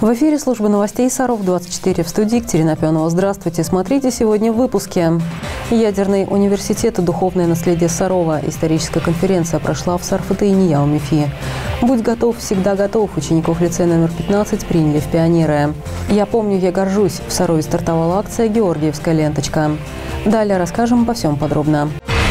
В эфире службы новостей Саров-24. В студии Екатерина Пионова. Здравствуйте. Смотрите сегодня в выпуске. Ядерный университет и духовное наследие Сарова. Историческая конференция прошла в Сарфаты и Нияу-Мефи. «Будь готов, всегда готов». Учеников лицея номер 15 приняли в пионеры. «Я помню, я горжусь». В Сарове стартовала акция «Георгиевская ленточка». Далее расскажем обо всем подробно.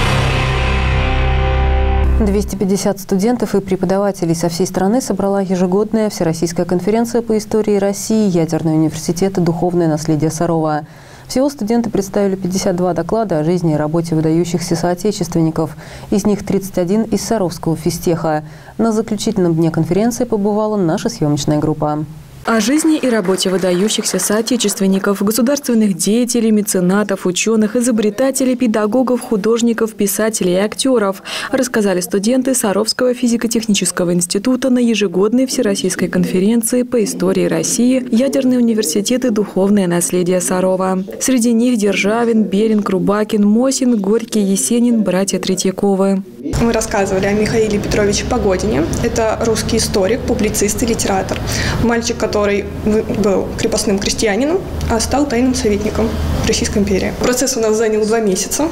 250 студентов и преподавателей со всей страны собрала ежегодная Всероссийская конференция по истории России «Ядерный университет и духовное наследие Сарова». Всего студенты представили 52 доклада о жизни и работе выдающихся соотечественников. Из них 31 из Саровского физтеха. На заключительном дне конференции побывала наша съемочная группа. О жизни и работе выдающихся соотечественников, государственных деятелей, меценатов, ученых, изобретателей, педагогов, художников, писателей и актеров рассказали студенты Саровского физико-технического института на ежегодной Всероссийской конференции по истории России «Ядерный университет и духовное наследие Сарова». Среди них Державин, Беринг, Рубакин, Мосин, Горький, Есенин, братья Третьяковы. Мы рассказывали о Михаиле Петровиче Погодине. Это русский историк, публицист и литератор. Мальчик, который был крепостным крестьянином, а стал тайным советником Российской империи. Процесс у нас занял 2 месяца.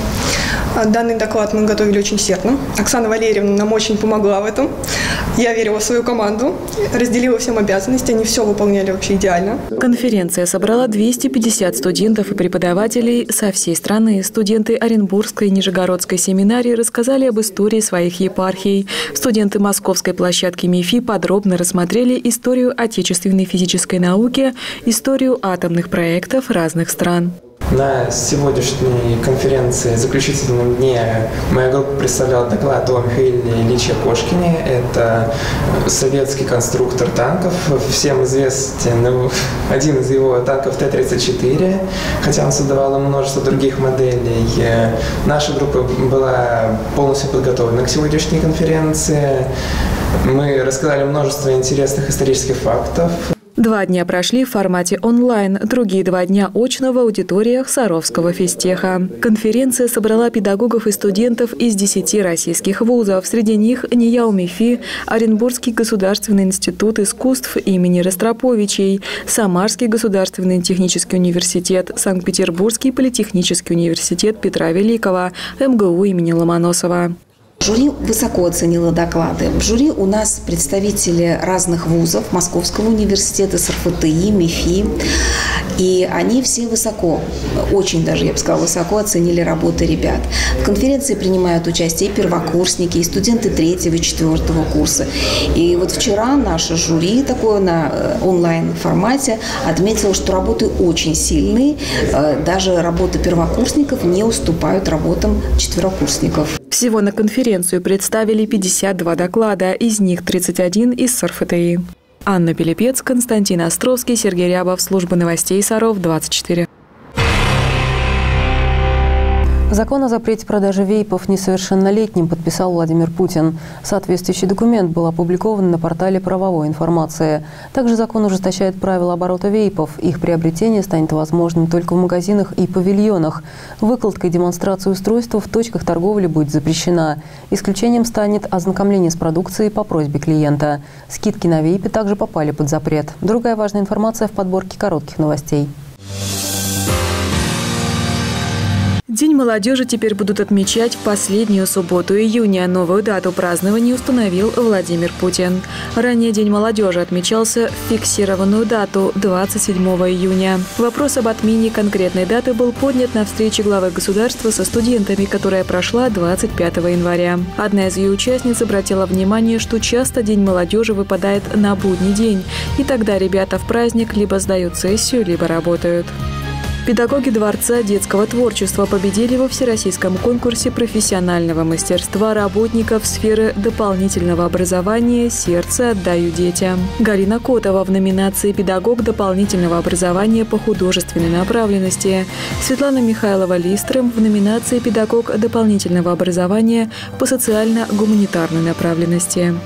Данный доклад мы готовили очень усердно. Оксана Валерьевна нам очень помогла в этом. Я верила в свою команду, разделила всем обязанности, они все выполняли вообще идеально. Конференция собрала 250 студентов и преподавателей со всей страны. Студенты Оренбургской и Нижегородской семинарии рассказали об истории своих епархий. Студенты Московской площадки МИФИ подробно рассмотрели историю отечественной физической науки, историю атомных проектов разных стран. На сегодняшней конференции, заключительном дне, моя группа представляла доклад о Михаиле Ильиче Кошкине. Это советский конструктор танков. Всем известен один из его танков Т-34, хотя он создавал множество других моделей. Наша группа была полностью подготовлена к сегодняшней конференции. Мы рассказали множество интересных исторических фактов. 2 дня прошли в формате онлайн, другие 2 дня очно в аудиториях Саровского физтеха. Конференция собрала педагогов и студентов из 10 российских вузов. Среди них Нияу-Мефи, Оренбургский государственный институт искусств имени Ростроповичей, Самарский государственный технический университет, Санкт-Петербургский политехнический университет Петра Великого, МГУ имени Ломоносова. Жюри высоко оценило доклады. В жюри у нас представители разных вузов, Московского университета, СРФТИ, МИФИ. И они все высоко, очень даже, я бы сказала, высоко оценили работы ребят. В конференции принимают участие и первокурсники, и студенты 3-го и 4-го курса. И вот вчера наше жюри такое на онлайн-формате отметило, что работы очень сильные. Даже работы первокурсников не уступают работам 4-курсников. Всего на конференцию представили 52 доклада, из них 31 из СРФТИ. Анна Пилипец, Константин Островский, Сергей Рябов. Служба новостей Саров-24. Закон о запрете продажи вейпов несовершеннолетним подписал Владимир Путин. Соответствующий документ был опубликован на портале правовой информации. Также закон ужесточает правила оборота вейпов. Их приобретение станет возможным только в магазинах и павильонах. Выкладка и демонстрация устройства в точках торговли будет запрещена. Исключением станет ознакомление с продукцией по просьбе клиента. Скидки на вейпы также попали под запрет. Другая важная информация в подборке коротких новостей. День молодежи теперь будут отмечать в последнюю субботу июня. Новую дату празднования установил Владимир Путин. Ранее День молодежи отмечался в фиксированную дату – 27 июня. Вопрос об отмене конкретной даты был поднят на встрече главы государства со студентами, которая прошла 25 января. Одна из ее участниц обратила внимание, что часто День молодежи выпадает на будний день, и тогда ребята в праздник либо сдают сессию, либо работают. Педагоги Дворца детского творчества победили во всероссийском конкурсе профессионального мастерства работников сферы дополнительного образования «Сердце отдаю детям». Галина Котова в номинации «Педагог дополнительного образования по художественной направленности». Светлана Михайлова-Листрем в номинации «Педагог дополнительного образования по социально-гуманитарной направленности».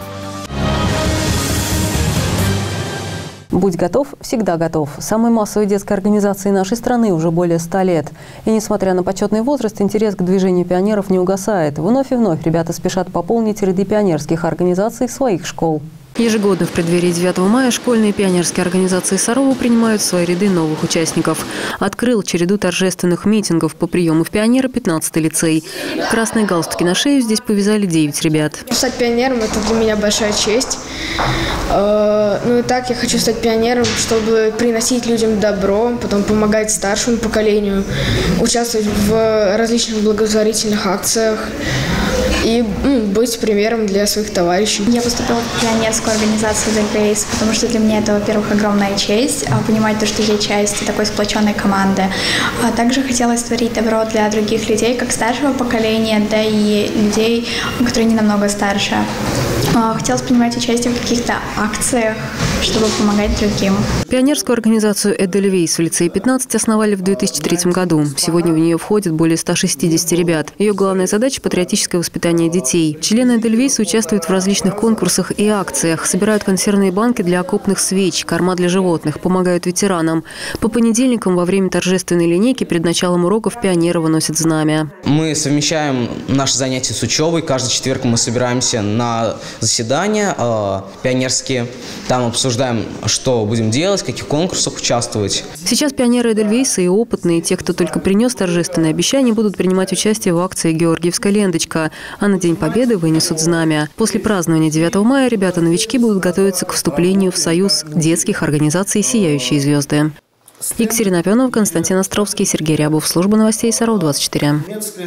«Будь готов, всегда готов». Самой массовой детской организации нашей страны уже более 100 лет. И несмотря на почетный возраст, интерес к движению пионеров не угасает. Вновь и вновь ребята спешат пополнить ряды пионерских организаций своих школ. Ежегодно в преддверии 9 мая школьные пионерские организации Сарова принимают в свои ряды новых участников. Открыл череду торжественных митингов по приему в пионера 15-й лицей. Красные галстуки на шею здесь повязали 9 ребят. Стать пионером – это для меня большая честь. Ну и так я хочу стать пионером, чтобы приносить людям добро, потом помогать старшему поколению, участвовать в различных благотворительных акциях и быть примером для своих товарищей. Я поступила в пионерскую организацию The Grace, потому что для меня это, во-первых, огромная честь понимать то, что я часть такой сплоченной команды. А также хотелось творить добро для других людей, как старшего поколения, да и людей, которые не намного старше. Хотелось принимать участие в каких-то акциях, чтобы помогать другим. Пионерскую организацию «Эдельвейс» в лицее 15 основали в 2003 году. Сегодня в нее входит более 160 ребят. Ее главная задача – патриотическое воспитание детей. Члены «Эдельвейса» участвуют в различных конкурсах и акциях, собирают консервные банки для окопных свеч, корма для животных, помогают ветеранам. По понедельникам во время торжественной линейки перед началом уроков пионеры выносят знамя. Мы совмещаем наши занятия с учебой. Каждый четверг мы собираемся на заседания пионерские. Там обсуждаем, что будем делать, в каких конкурсах участвовать. Сейчас пионеры Эдельвейса и опытные, те, кто только принес торжественные обещания, будут принимать участие в акции «Георгиевская ленточка», а на День Победы вынесут знамя. После празднования 9 мая ребята-новички будут готовиться к вступлению в союз детских организаций «Сияющие звезды». Екатерина Пионова, Константин Островский, Сергей Рябов. Служба новостей Саров-24.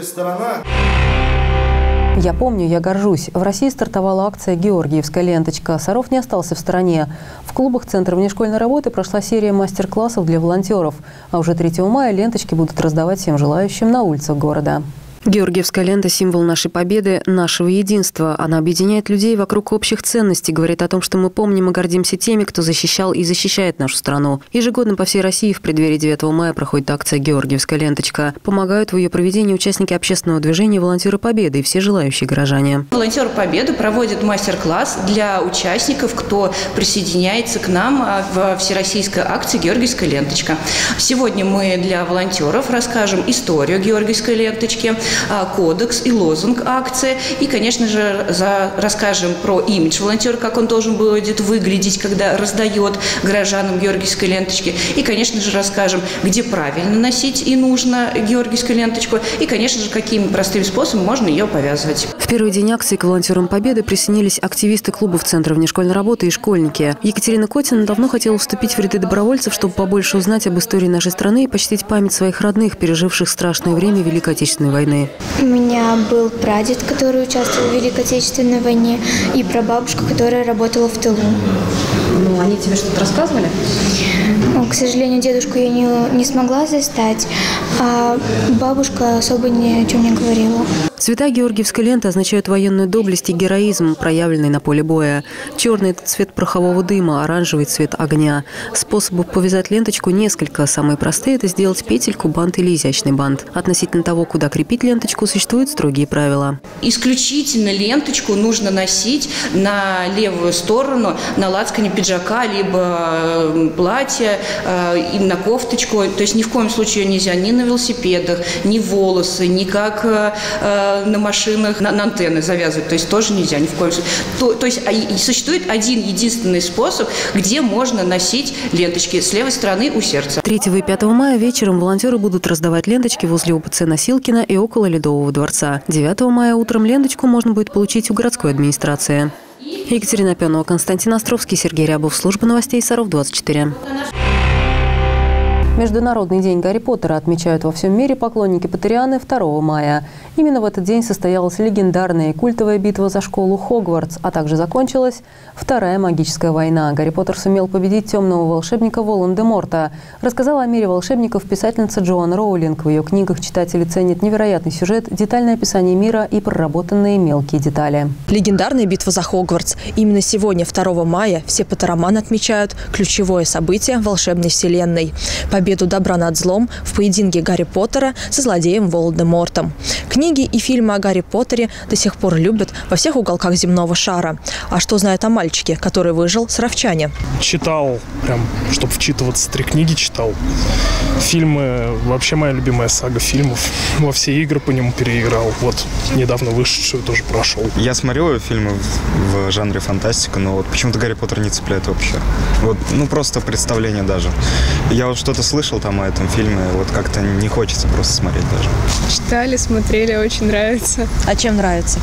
Я помню, я горжусь. В России стартовала акция «Георгиевская ленточка». Саров не остался в стороне. В клубах Центра внешкольной работы прошла серия мастер-классов для волонтеров. А уже 3 мая ленточки будут раздавать всем желающим на улицах города. Георгиевская лента – символ нашей победы, нашего единства. Она объединяет людей вокруг общих ценностей, говорит о том, что мы помним и гордимся теми, кто защищал и защищает нашу страну. Ежегодно по всей России в преддверии 9 мая проходит акция «Георгиевская ленточка». Помогают в ее проведении участники общественного движения «Волонтеры Победы» и все желающие горожане. «Волонтеры Победы» проводят мастер-класс для участников, кто присоединяется к нам в всероссийской акции «Георгиевская ленточка». Сегодня мы для волонтеров расскажем историю «Георгиевской ленточки», кодекс и лозунг акции. И, конечно же, расскажем про имидж волонтера, как он должен будет выглядеть, когда раздает горожанам георгиевской ленточки. И, конечно же, расскажем, где правильно носить и нужно георгиевскую ленточку. И, конечно же, какими простыми способами можно ее повязывать. В первый день акции к волонтерам Победы присоединились активисты клубов Центра внешкольной работы и школьники. Екатерина Котина давно хотела вступить в ряды добровольцев, чтобы побольше узнать об истории нашей страны и почтить память своих родных, переживших страшное время Великой Отечественной войны. У меня был прадед, который участвовал в Великой Отечественной войне, и прабабушка, которая работала в тылу. Ну, они тебе что-то рассказывали? К сожалению, дедушку я не смогла застать, а бабушка особо ни о чем не говорила. Цвета георгиевской ленты означают военную доблесть и героизм, проявленный на поле боя. Черный – это цвет порохового дыма, оранжевый – цвет огня. Способов повязать ленточку несколько. Самые простые – это сделать петельку, бант или изящный бант. Относительно того, куда крепить ленточку, существуют строгие правила. Исключительно ленточку нужно носить на левую сторону, на лацкане пиджака, либо платья, и на кофточку. То есть ни в коем случае нельзя ни на велосипедах, ни волосы, ни как на машинах, на антенны завязывать. То есть тоже нельзя ни в коем случае. То есть существует один единственный способ, где можно носить ленточки с левой стороны у сердца. 3 и 5 мая вечером волонтеры будут раздавать ленточки возле УПЦ Носилкина и около Ледового дворца. 9 мая утром ленточку можно будет получить у городской администрации. Екатерина Пионова, Константин Островский, Сергей Рябов. Служба новостей Саров-24. Международный день Гарри Поттера отмечают во всем мире поклонники Поттерианы 2 мая. Именно в этот день состоялась легендарная и культовая битва за школу Хогвартс, а также закончилась Вторая магическая война. Гарри Поттер сумел победить темного волшебника Волан-де-Морта. Рассказала о мире волшебников писательница Джоан Роулинг. В ее книгах читатели ценят невероятный сюжет, детальное описание мира и проработанные мелкие детали. Легендарная битва за Хогвартс. Именно сегодня, 2 мая, все поттероманы отмечают ключевое событие волшебной вселенной – победу добра над злом в поединке Гарри Поттера со злодеем Волан-де-Мортом. Книги и фильмы о Гарри Поттере до сих пор любят во всех уголках земного шара. А что знают о мальчике, который выжил, саровчане? Читал, прям, чтобы вчитываться, 3 книги читал. Фильмы, вообще моя любимая сага фильмов. Во все игры по нему переиграл. Вот, недавно вышедшую тоже прошел. Я смотрю фильмы в жанре фантастика, но вот почему-то Гарри Поттер не цепляет вообще. Вот, ну, просто представление даже. Я вот что-то слышал там о этом фильме, вот как-то не хочется просто смотреть даже. Читали, смотрели, очень нравится. А чем нравится?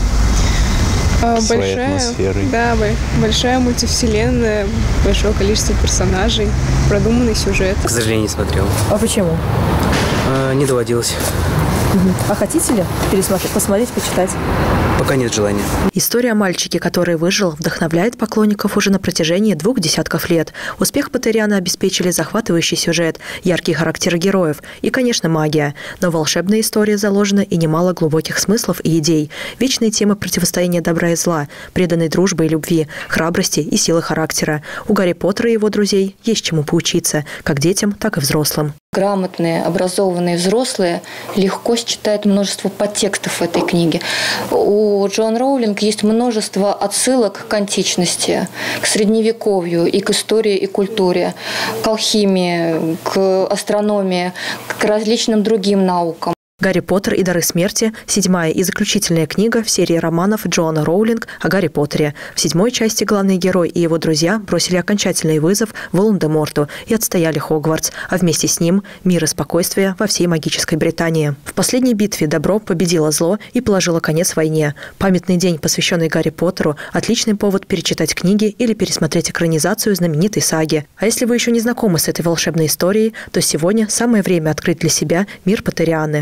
Большая мультивселенная, большое количество персонажей, продуманный сюжет. К сожалению, не смотрел. А почему? Не доводилось. А хотите ли пересмотреть, посмотреть, почитать? Пока нет желания. История о мальчике, который выжил, вдохновляет поклонников уже на протяжении 2 десятков лет. Успех Поттериана обеспечили захватывающий сюжет, яркие характеры героев и, конечно, магия. Но в волшебной истории заложено и немало глубоких смыслов и идей. Вечные темы противостояния добра и зла, преданной дружбы и любви, храбрости и силы характера. У Гарри Поттера и его друзей есть чему поучиться, как детям, так и взрослым. Грамотные, образованные взрослые легко считают множество подтекстов в этой книге. У Джоан Роулинг есть множество отсылок к античности, к средневековью и к истории и культуре, к алхимии, к астрономии, к различным другим наукам. «Гарри Поттер и дары смерти» – 7-я и заключительная книга в серии романов Джоан Роулинг о Гарри Поттере. В 7-й части главный герой и его друзья бросили окончательный вызов Волан-де-Морту и отстояли Хогвартс, а вместе с ним мир и спокойствие во всей магической Британии. В последней битве добро победило зло и положило конец войне. Памятный день, посвященный Гарри Поттеру – отличный повод перечитать книги или пересмотреть экранизацию знаменитой саги. А если вы еще не знакомы с этой волшебной историей, то сегодня самое время открыть для себя мир Поттерианы.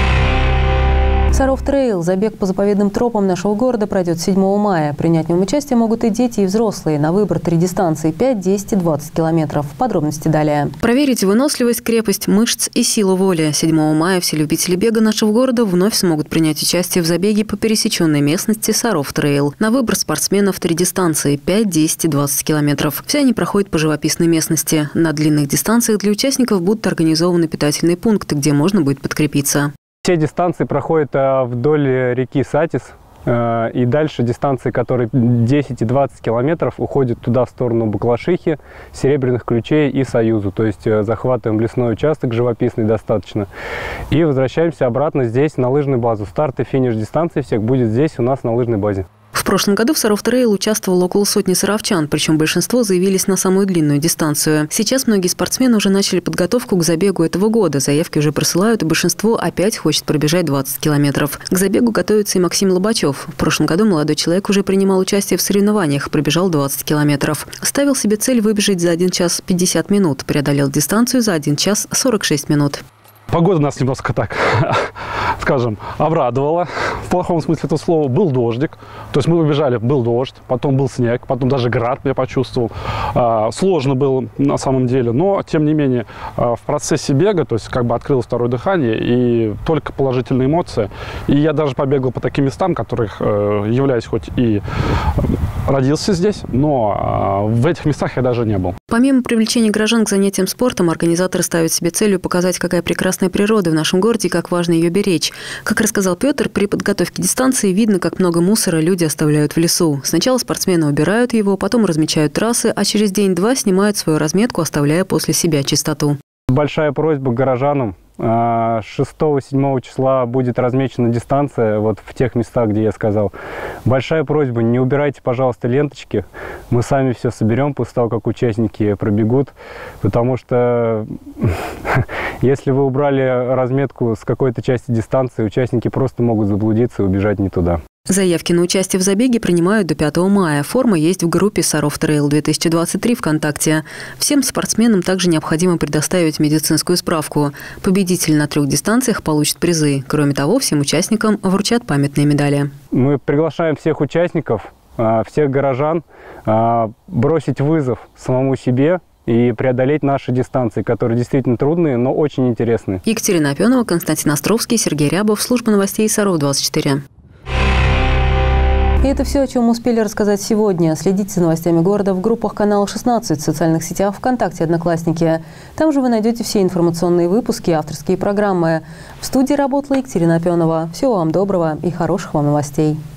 Саров трейл – забег по заповедным тропам нашего города пройдет 7 мая. Принять в нем участие могут и дети, и взрослые. На выбор 3 дистанции – 5, 10 и 20 километров. Подробности далее. Проверить выносливость, крепость мышц и силу воли. 7 мая все любители бега нашего города вновь смогут принять участие в забеге по пересеченной местности Саров трейл. На выбор спортсменов 3 дистанции – 5, 10 и 20 километров. Все они проходят по живописной местности. На длинных дистанциях для участников будут организованы питательные пункты, где можно будет подкрепиться. Все дистанции проходят вдоль реки Сатис, и дальше дистанции, которые 10 и 20 километров, уходят туда, в сторону Баклашихи, Серебряных Ключей и Союзу. То есть захватываем лесной участок, живописный достаточно, и возвращаемся обратно здесь, на лыжную базу. Старт и финиш дистанции всех будет здесь, у нас на лыжной базе. В прошлом году в Саров трейл участвовало около 100 саровчан, причем большинство заявились на самую длинную дистанцию. Сейчас многие спортсмены уже начали подготовку к забегу этого года. Заявки уже присылают, и большинство опять хочет пробежать 20 километров. К забегу готовится и Максим Лобачев. В прошлом году молодой человек уже принимал участие в соревнованиях, пробежал 20 километров. Ставил себе цель выбежать за 1 час 50 минут, преодолел дистанцию за 1 час 46 минут. Погода нас немножко так, скажем, обрадовала. В плохом смысле этого слова. Был дождик. То есть мы побежали, был дождь, потом был снег, потом даже град я почувствовал. Сложно было на самом деле, но тем не менее в процессе бега, то есть как бы открылось второе дыхание и только положительные эмоции. И я даже побегал по таким местам, которых являюсь хоть и родился здесь, но в этих местах я даже не был. Помимо привлечения граждан к занятиям спортом, организаторы ставят себе целью показать, какая прекрасная природа в нашем городе и как важно ее беречь. Как рассказал Петр, при подготовке дистанции видно, как много мусора люди оставляют в лесу. Сначала спортсмены убирают его, потом размечают трассы, а через день-два снимают свою разметку, оставляя после себя чистоту. Большая просьба к горожанам. 6-7 числа будет размечена дистанция вот в тех местах, где я сказал. Большая просьба, не убирайте, пожалуйста, ленточки. Мы сами все соберем после того, как участники пробегут. Потому что если вы убрали разметку с какой-то части дистанции, участники просто могут заблудиться и убежать не туда. Заявки на участие в забеге принимают до 5 мая. Форма есть в группе «Саров трейл 2023» ВКонтакте. Всем спортсменам также необходимо предоставить медицинскую справку. Победитель на 3 дистанциях получит призы. Кроме того, всем участникам вручат памятные медали. Мы приглашаем всех участников, всех горожан бросить вызов самому себе и преодолеть наши дистанции, которые действительно трудные, но очень интересные. Екатерина Опенова, Константин Островский, Сергей Рябов, служба новостей «Саров 24». И это все, о чем успели рассказать сегодня. Следите за новостями города в группах канала 16, в социальных сетях ВКонтакте, Одноклассники. Там же вы найдете все информационные выпуски, авторские программы. В студии работала Екатерина Опенова. Всего вам доброго и хороших вам новостей.